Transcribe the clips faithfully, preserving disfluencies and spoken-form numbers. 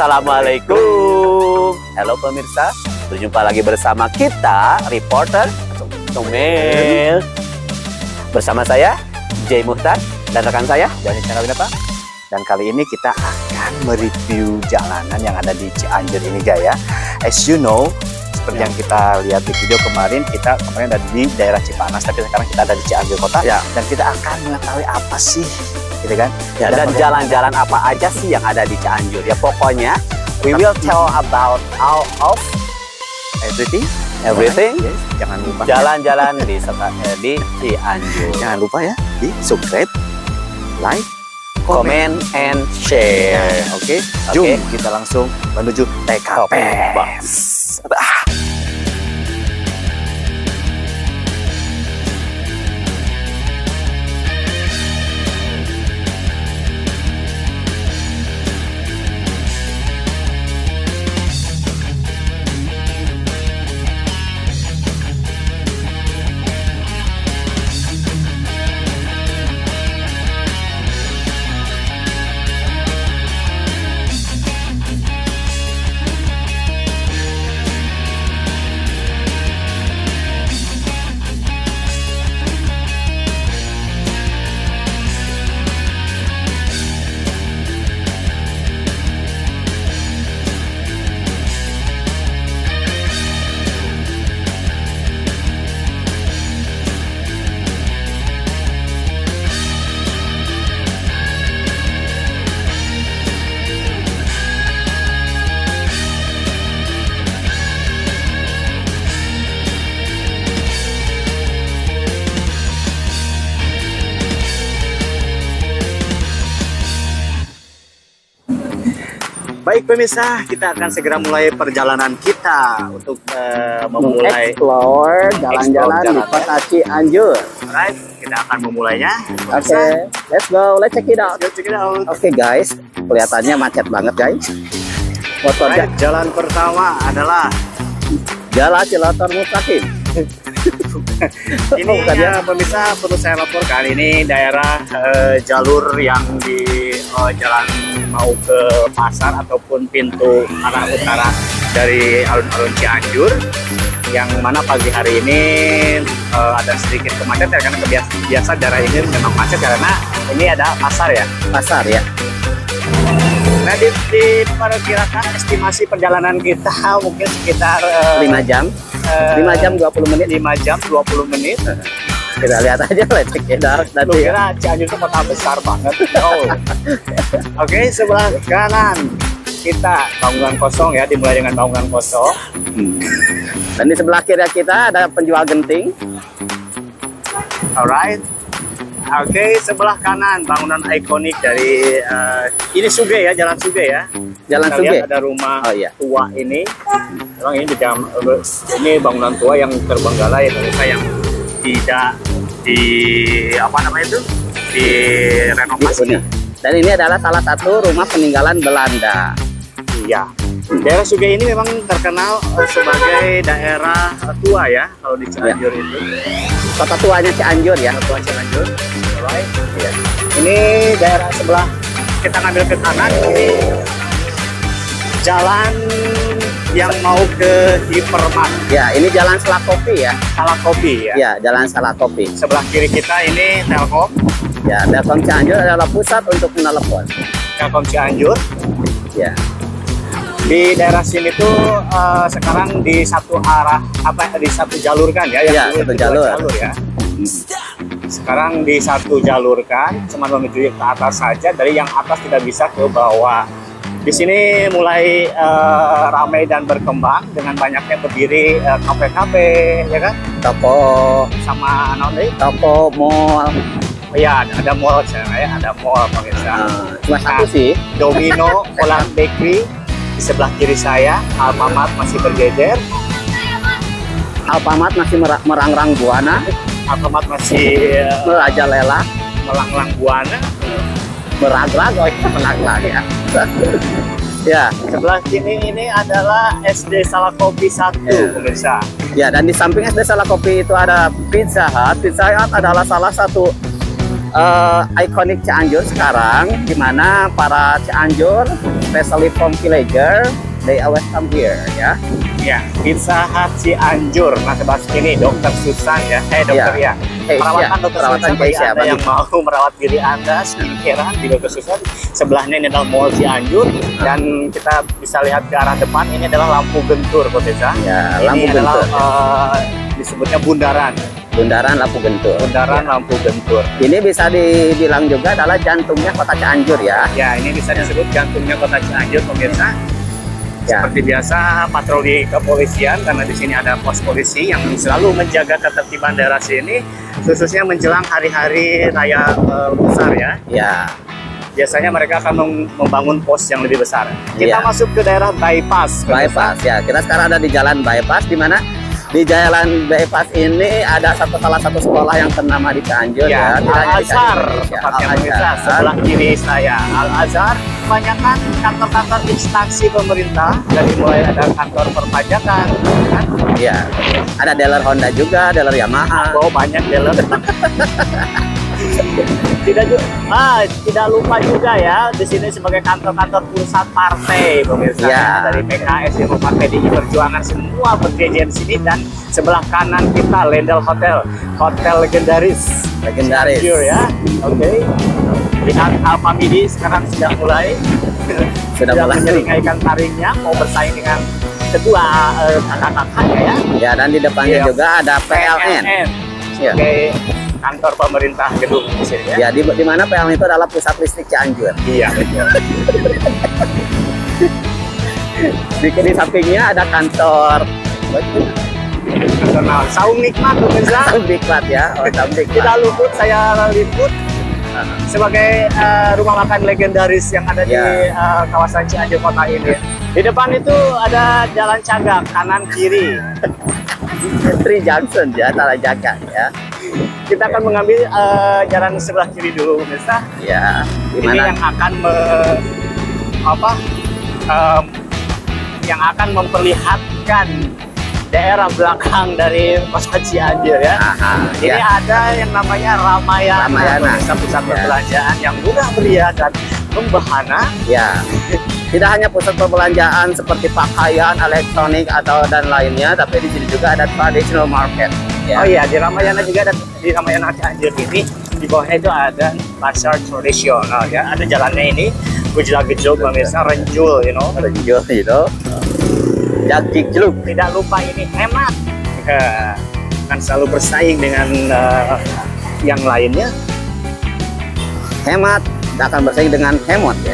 Assalamualaikum. Halo pemirsa, berjumpa lagi bersama kita, reporter Comel. Bersama saya, Jay Muhtar, dan rekan saya, Joni Chandrawinata. Dan kali ini kita akan mereview jalanan yang ada di Cianjur ini, Jaya. As you know, seperti ya. yang kita lihat di video kemarin, kita kemarin ada di daerah Cipanas, tapi sekarang kita ada di Cianjur kota. Ya. Dan kita akan mengetahui apa sih, gitu kan? Ya, dan jalan-jalan apa aja sih yang ada di Cianjur. Ya pokoknya, we will tell about all of everything. Everything. Yes. Jangan lupa jalan-jalan di di Cianjur. Jangan lupa ya, di subscribe, like, comment, and share. Oke, okay? Okay. Jom kita langsung menuju T K P. Baik pemirsa, kita akan segera mulai perjalanan kita untuk uh, memulai explore jalan-jalan di kota Cianjur. Alright, kita akan memulainya. Oke, okay, let's go, let's check it out. Let's check it out. Oke okay, guys, kelihatannya macet banget guys. Motor Alright, jalan pertama adalah Jalan Cilotor Mustaqim. Ini oh, ya, pemirsa, perlu saya laporkan, ini daerah uh, jalur yang di uh, jalan mau ke pasar ataupun pintu arah utara dari alun-alun Cianjur, yang mana pagi hari ini uh, ada sedikit kemacetan karena kebiasa, biasa daerah ini memang macet karena ini ada pasar ya. Pasar ya. Nah, di, diperkirakan estimasi perjalanan kita mungkin sekitar uh, lima jam. lima jam dua puluh menit. lima jam dua puluh menit. Kita lihat aja, let's check it out nanti. Lu kira Cianjur itu kota besar banget. Oh. Oke, okay, sebelah kanan kita bangunan kosong ya, dimulai dengan bangunan kosong. Hmm. Dan di sebelah kiri kita ada penjual genting. Alright. Oke, okay, sebelah kanan bangunan ikonik dari uh, ini Sugih ya, Jalan Sugih ya. Jalan Kita Sugih. Ada rumah oh, iya. tua ini. Memang ini di jam, ini bangunan tua yang terbengkalai Indonesia yang tidak di apa namanya itu direnovasi. Dan ini adalah salah satu rumah peninggalan Belanda. Iya. Daerah Sugih ini memang terkenal sebagai daerah tua ya kalau di Cianjur ya. Itu. Kota tuanya Cianjur ya. Kota tua Cianjur. Alright. Ya. Ini daerah sebelah, kita ngambil ke kanan ini jalan yang mau ke Hipermart. Ya, ini jalan Salakopi ya. Salakopi ya. Ya, jalan Salakopi. Sebelah kiri kita ini Telkom. Ya, Telkom Cianjur adalah pusat untuk menelepon. Telkom Cianjur. Ya. Di daerah sini tuh uh, sekarang di satu arah apa di satu jalur kan ya? Ya, satu jalur. jalur ya. Sekarang di satu jalur kan, cuma menuju ke atas saja. Dari yang atas tidak bisa ke bawah. Di sini mulai uh, ramai dan berkembang dengan banyaknya berdiri kafe-kafe, uh, ya kan? Toko sama non toko mall. Ya, ada mall sana ya, ada mall pemirsa. Nah, cuma satu sih. Domino, Poland Bakery di sebelah kiri saya. Alfamart masih berjejer. Alfamart masih mer merangrang buana. Alfamart masih uh, merajalela, melanglang buana. Meragrag, oh melanglang ya. Ya, sebelah sini ini adalah S D Salakopi satu ya. Pemirsa. Ya, dan di samping S D Salakopi itu ada Pizza Hut. Pizza Hut adalah salah satu uh, ikonik Cianjur sekarang, di mana para Cianjur, especially from villager, they always come here, ya. Ya, Pizza Hut Cianjur. Nah, sebelah sini Dokter Susan ya. Eh, dokter ya. Hey, Perawatan ya. Dokter Perawatan Susan bagi Keisha, Anda yang mau merawat diri Anda, skincarean di Dokter Susan. Sebelahnya ini adalah Mall Cianjur dan kita bisa lihat ke arah depan ini adalah lampu gentur, pemirsa. Ya, ini lampu adalah gentur. uh, disebutnya bundaran. Bundaran lampu gentur. Bundaran ya. lampu gentur. Ini bisa dibilang juga adalah jantungnya kota Cianjur ya. Ya, ini bisa disebut jantungnya kota Cianjur, pemirsa. Ya. Seperti biasa patroli kepolisian karena di sini ada pos polisi yang selalu menjaga ketertiban daerah sini, khususnya menjelang hari-hari raya uh, besar ya. Ya. Biasanya mereka akan mem- membangun pos yang lebih besar. Kita Ya. masuk ke daerah bypass. Bypass ya. Kita sekarang ada di jalan bypass, di mana di jalan bypass ini ada satu salah satu sekolah yang ternama di Cianjur Ya, ya. Tidak hanya di Al-Azhar, Cianjur, tepatnya Al-Azhar. pemirsa, sebelah kiri saya. Al-Azhar, kebanyakan kantor-kantor instansi pemerintah, dari mulai ada kantor perpajakan, kan? Ya. Ada dealer Honda juga, dealer Yamaha. Oh, banyak dealer. tidak juga, ah, tidak lupa juga ya di sini sebagai kantor-kantor pusat partai pemirsa Ya. dari P K S, Demokrat, P D I Perjuangan semua berjejer di sini, dan sebelah kanan kita Lendel Hotel, hotel legendaris. Legendaris. Cianjur ya, oke. Lihat Alfa Midi sekarang sudah mulai Sudah mulai. menyeringaikan taringnya, mau bersaing dengan kedua eh, kakak-kakaknya ya. Ya, dan di depannya Iya. juga ada P L N. Ya. Sebagai kantor pemerintah gedung di sini ya. Ya, di, di mana P L N itu adalah pusat listrik Cianjur. Iya, betul. Di, di sampingnya ada kantor Nasional. Saung nikmat pemirsa. Diklat ya. Oh, Tidak Diklat. luput saya liput sebagai eh, rumah makan legendaris yang ada di Ya. eh, kawasan Cianjur kota ini. Di depan itu ada jalan cagak kanan kiri. Tri Johnson ya, salah jaga ya. Kita akan mengambil eh, jalan sebelah kiri dulu pemirsa. Ya, di Ini mana yang akan me, apa em, yang akan memperlihatkan daerah belakang dari kota Cianjur ya. Aha, Ini ya. ada yang namanya Ramayana, Ramayana. pemirsa, pusat Ya. perbelanjaan yang murah meriah dan membahana. Ya. Tidak hanya pusat perbelanjaan seperti pakaian, elektronik atau dan lainnya, tapi di sini juga ada traditional market. Ya. Oh iya, di Ramayana juga ada, di Ramayana Cianjur ini di bawahnya itu ada pasar tradisional ya. Ada jalannya ini gejlak-gejluk pemirsa, renjul, you know. Renjul itu. Jagik jeluk. Tidak lupa ini hemat. Ya, kan selalu bersaing dengan eh, yang lainnya. Hemat, kita akan bersaing dengan hemot ya.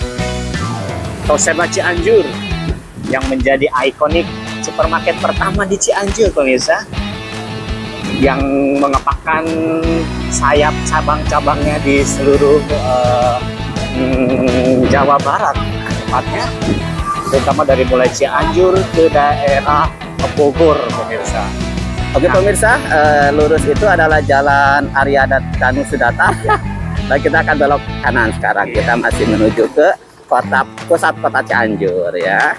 Toseba Cianjur yang menjadi ikonik supermarket pertama di Cianjur pemirsa, yang mengepakkan sayap cabang-cabangnya di seluruh uh, mm, Jawa Barat tepatnya, terutama dari mulai Cianjur ke daerah Bogor pemirsa. Oke Nah. pemirsa, eh, lurus itu adalah jalan Arya Danu Sudata. Ya. Dan kita akan belok kanan sekarang. Iya. Kita masih menuju ke kota pusat kota Cianjur ya.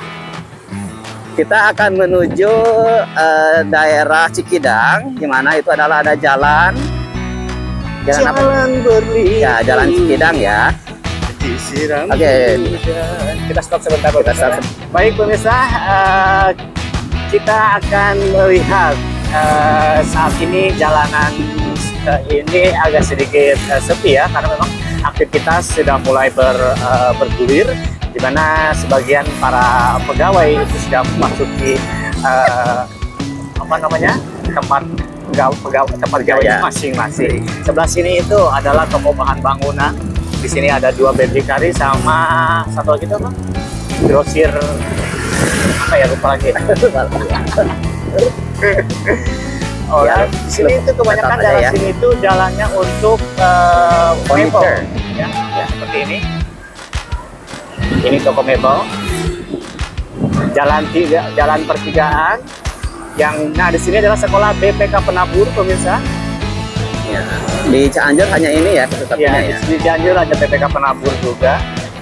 Kita akan menuju eh, daerah Cikidang, di mana itu adalah ada jalan jalan apa? Jalan berliku. Ya, jalan Cikidang ya. Disiram Oke. hujan. Kita stop sebentar Kita pemirsa. stop. Baik pemirsa, eh, kita akan melihat eh, saat ini jalanan eh, ini agak sedikit eh, sepi ya, karena memang aktivitas sudah mulai ber, eh, bergulir, di mana sebagian para pegawai itu sudah memasuki eh, apa namanya tempat pegawai, pegawai tempat pegawai Ya. masing-masing. Sebelah sini itu adalah toko bahan bangunan. Di sini ada dua berdikari sama satu lagi itu apa? Grosir apa ya, lupa lagi. Oh ya, Ya, di sini itu kebanyakan tetap aja daerah ya. sini itu jalannya untuk uh, Furniture. mebel, ya, ya, seperti ini. Ini toko mebel. Jalan tiga, jalan pertigaan. Yang nah di sini adalah sekolah B P K Penabur pemirsa. Ya. Di Cianjur hanya ini ya satu-satunya Ya, ya. di Cianjur ada B P K Penabur juga.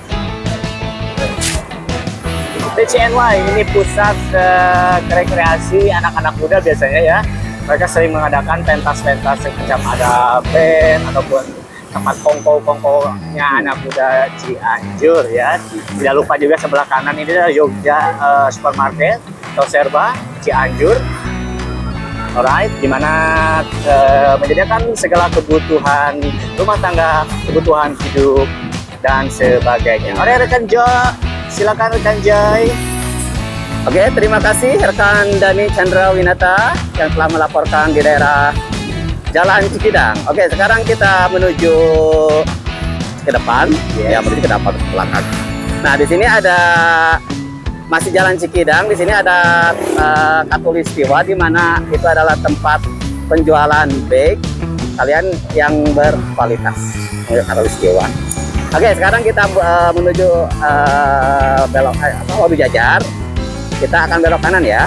T C N Y ini pusat uh, rekreasi anak-anak muda biasanya ya. Mereka sering mengadakan pentas-pentas semacam ada band ataupun tempat kongko-kongkonya anak muda Cianjur ya. Tidak lupa juga sebelah kanan ini adalah Jogja uh, Supermarket atau Serba Cianjur. Alright, dimana uh, menyediakan segala kebutuhan rumah tangga, kebutuhan hidup dan sebagainya. Oke, rekan Jo, silakan rekan Joy. Oke, terima kasih rekan Dani Chandra Winata yang telah melaporkan di daerah Jalan Cikidang. Oke, sekarang kita menuju ke depan, yes. Ya menuju ke depan ke belakang. Nah, di sini ada masih Jalan Cikidang. Di sini ada uh, Katulistiwa, di mana itu adalah tempat penjualan bag kalian yang berkualitas. Katulistiwa. Oke, sekarang kita uh, menuju uh, belok apa Wadu Jajar. Kita akan belok kanan ya.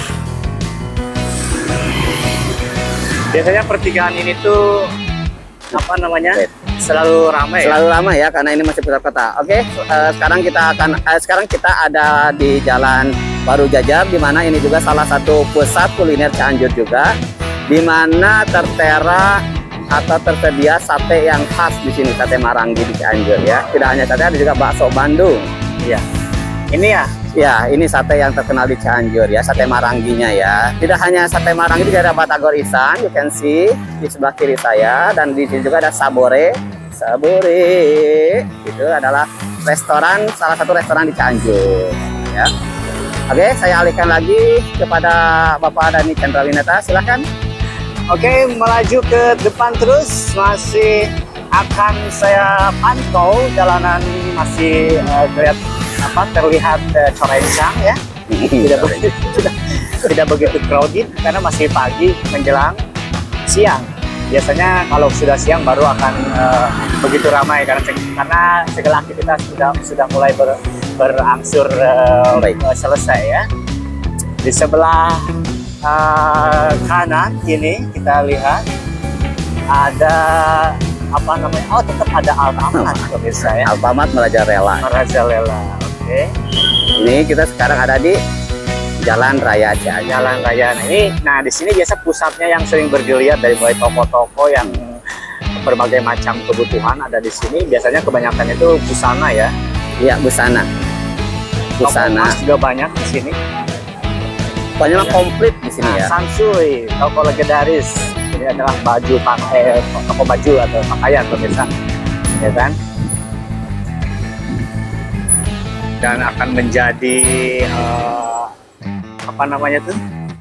Biasanya pertigaan ini tuh apa namanya? Selalu ramai. Selalu ramai ya, karena ini masih pusat kota. Oke, uh, sekarang kita akan uh, sekarang kita ada di Jalan Baru Jajar, di mana ini juga salah satu pusat kuliner Cianjur juga, di mana tertera atau tersedia sate yang khas di sini, sate Maranggi di Cianjur ya. Tidak hanya sate, ada juga bakso Bandung. Iya. Ini ya. Ya, ini sate yang terkenal di Cianjur ya, sate Marangginya ya. Tidak hanya sate Maranggi, juga ada Batagor Isan, you can see di sebelah kiri saya, dan di sini juga ada Sabore. Sabore itu adalah restoran, salah satu restoran di Cianjur ya. Oke, saya alihkan lagi kepada Bapak Dani Chandra Winata, silahkan. Oke, melaju ke depan terus, masih akan saya pantau jalanan masih uh, terlihat apa terlihat uh, corencang ya. Tidak begitu tidak, tidak begitu crowded karena masih pagi menjelang siang. Biasanya kalau sudah siang baru akan uh, begitu ramai karena karena segala aktivitas sudah sudah mulai ber, berangsur uh, selesai ya. Di sebelah uh, kanan ini kita lihat ada apa namanya? Oh, tetap ada Alfamart pemirsa ya. Alfamart Merajalela. Merajalela. Oke. Ini kita sekarang ada di Jalan Raya Cianjur. Jalan Raya. Nah, ini, nah di sini biasa pusatnya yang sering bergeliat dari mulai toko-toko yang berbagai macam kebutuhan ada di sini. Biasanya kebanyakan itu busana ya. Iya, busana. Busana. Toko juga banyak di sini. Pokoknya ya. Komplit di sini nah, ya. Sansui, toko legendaris. Ini adalah baju pakai toko baju atau pakaian pemirsa, ya kan? Dan akan menjadi uh, apa namanya tuh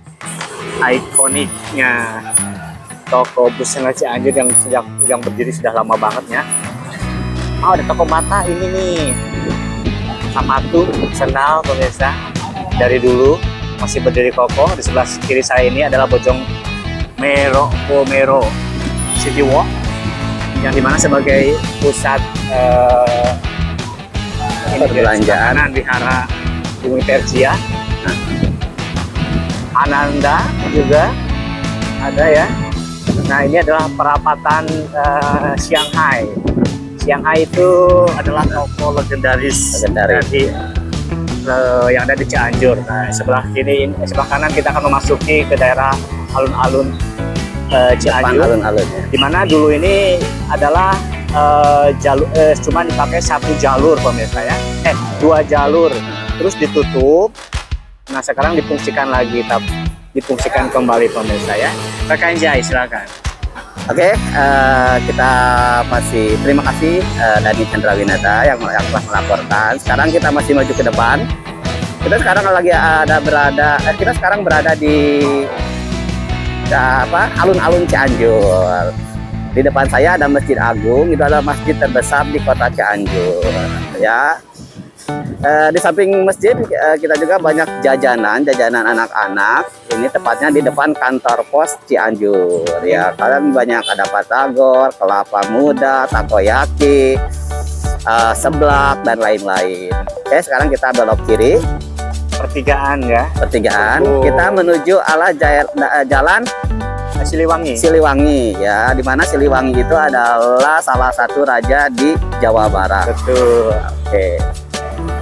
ikoniknya toko busana Cianjur yang sejak yang berdiri sudah lama banget ya. Oh, ada toko mata ini nih, Samatu Senal pemirsa, dari dulu masih berdiri kokoh. Di sebelah kiri saya ini adalah Bojong Mero Pomero City Walk, yang dimana sebagai pusat uh, perbelanjaan Wihara Bumi Persia. Nah, Ananda juga ada ya. Nah, ini adalah perapatan uh, Shanghai. Shanghai itu adalah toko legendaris, legendaris. Dari, uh, yang ada di Cianjur. Nah, sebelah kiri, sebelah kanan kita akan memasuki ke daerah alun-alun uh, Cianjur. Alun-alunnya. Dimana dulu ini adalah Uh, jalur uh, cuma dipakai satu jalur pemirsa ya, eh dua jalur, terus ditutup. Nah, sekarang difungsikan lagi, tapi difungsikan kembali pemirsa ya. Rekan Jai, silakan. Oke, uh, kita masih terima kasih uh, Dani Chandra Winata yang, yang telah melaporkan. Sekarang kita masih maju ke depan. Kita sekarang lagi ada berada, eh, kita sekarang berada di uh, apa alun-alun Cianjur. Di depan saya ada Masjid Agung, itu adalah masjid terbesar di kota Cianjur ya. E, di samping masjid e, kita juga banyak jajanan, jajanan anak-anak. Ini tepatnya di depan kantor pos Cianjur ya. Kalian banyak ada batagor, kelapa muda, takoyaki, e, seblak dan lain-lain. Oke, sekarang kita belok kiri. Pertigaan ya. Pertigaan. Oh. Kita menuju ala jalan Siliwangi. Siliwangi ya, dimana Siliwangi itu adalah salah satu raja di Jawa Barat. Betul. Oke.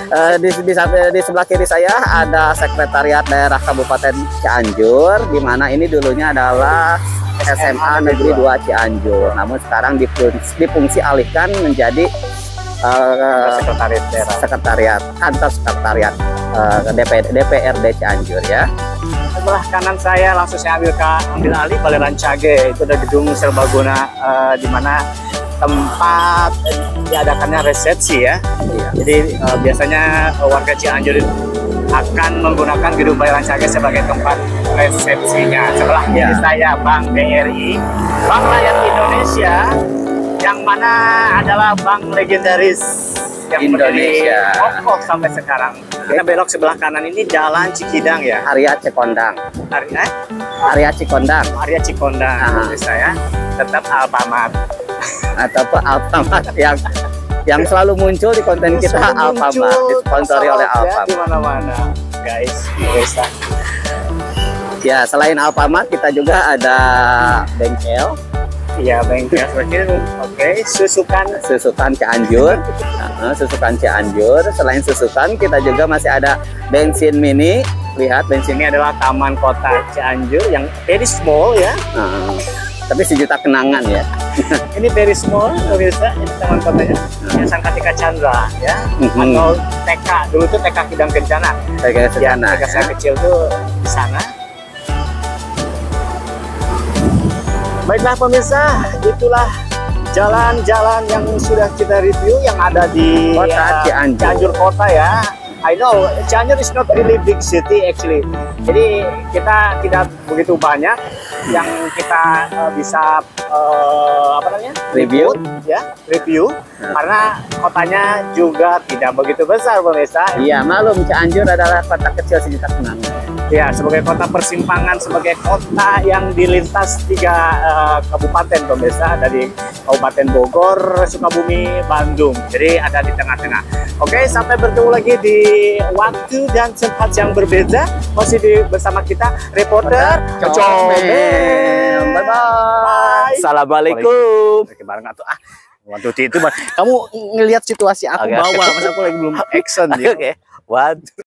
Eh, di, di, di sebelah kiri saya ada Sekretariat Daerah Kabupaten Cianjur, di mana ini dulunya adalah S M A Negeri dua Cianjur. Namun sekarang difungsi, difungsi alihkan menjadi uh, Sekretariat Daerah. Sekretariat Kantor Sekretariat uh, D P R D Cianjur ya. Sebelah kanan saya langsung saya ambil ke ambil alih Balai Rancage. Itu ada gedung serbaguna uh, di mana tempat diadakannya resepsi ya. Iya. Jadi uh, biasanya uh, warga Cianjur akan menggunakan gedung Balai Rancage sebagai tempat resepsinya. Sebelah kiri Ya. saya Bank B R I, Bank Rakyat Indonesia, yang mana adalah bank legendaris yang Indonesia. berdiri kokoh sampai sekarang. Kita belok sebelah kanan ini Jalan Cikidang ya. Area Cikondang. Area, eh? Area Cikondang area Cikondang. Aha. Menurut saya tetap Alfamart. atau Alfamart yang yang selalu muncul di konten kita, Selalu Alfamart muncul, disponsori oleh tersorot ya, Alfamart. di mana-mana, guys. Bisa. Ya, selain Alfamart kita juga ada bengkel Iya, bengkel seperti itu. Oke, susukan. Susukan Cianjur. Nah, Susukan Cianjur. Selain Susukan kita juga masih ada bensin mini. Lihat bensin Ini adalah Taman Kota Cianjur yang very small ya. Nah, tapi sejuta kenangan ya. Ini very small, pemirsa. Ini taman kotanya. Ini Sangkatika Chandra ya. Mhm. Atau T K. Dulu tuh T K Kidang Kencana. Kayak Ya, sana. ketika saya kecil tuh di sana. Baiklah pemirsa, itulah jalan-jalan yang sudah kita review yang ada di Kota uh, Cianjur. Cianjur Kota ya. I know Cianjur is not really big city actually. Jadi kita tidak begitu banyak yang kita uh, bisa uh, apa namanya Review. liput, ya review karena kotanya juga tidak begitu besar pemirsa. Iya, malum Cianjur adalah kota kecil sejuta kenangan. Ya, sebagai kota persimpangan, sebagai kota yang dilintas tiga uh, kabupaten pemirsa, dari Kabupaten Bogor, Sukabumi, Bandung. Jadi ada di tengah-tengah. Oke, sampai bertemu lagi di waktu dan tempat yang berbeda. Masih di, bersama kita reporter Comel. Bye bye. Assalamualaikum. Oke, bareng atau ah. Waduh itu kamu ngelihat situasi aku Oke. bawah, masa aku lagi belum action ya. Oke. One,